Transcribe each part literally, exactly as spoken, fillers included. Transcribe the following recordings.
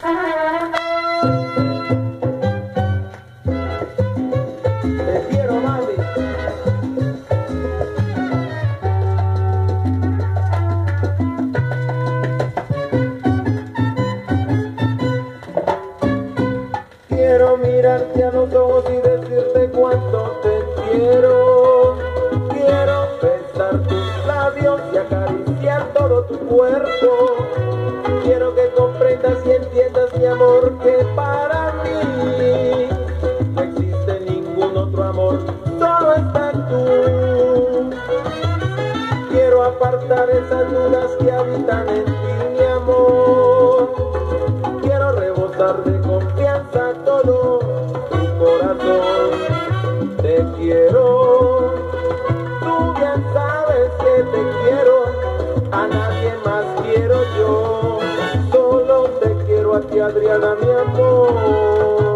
Te quiero, mami. Quiero mirarte a los ojos y decirte cuánto te quiero. Quiero besar tus labios y acariciar todo tu cuerpo. Quiero que comprendas y entiendas, mi amor, que para mí no existe ningún otro amor, solo estás tú. Quiero apartar esas dudas que habitan en ti, mi amor. Quiero rebosar de confianza todo tu corazón. Te quiero, tú bien sabes que te quiero, a nadie más quiero yo. Solo te quiero a ti, Adriana, mi amor.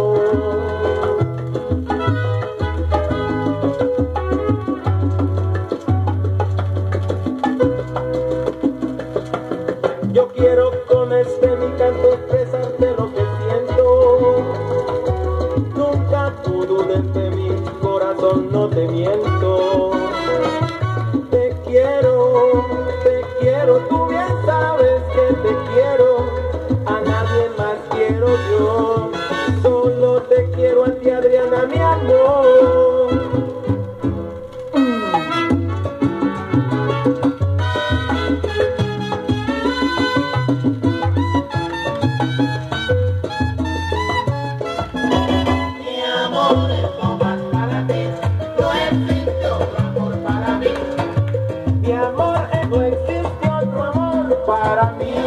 Yo quiero con este mi canto expresarte lo que siento. Nunca tú dudes de mi corazón, no te miento. Te quiero, te quiero, tú bien sabes que te quiero, a nadie más quiero yo. Solo te quiero a ti, Adriana, mi amor. Para mí.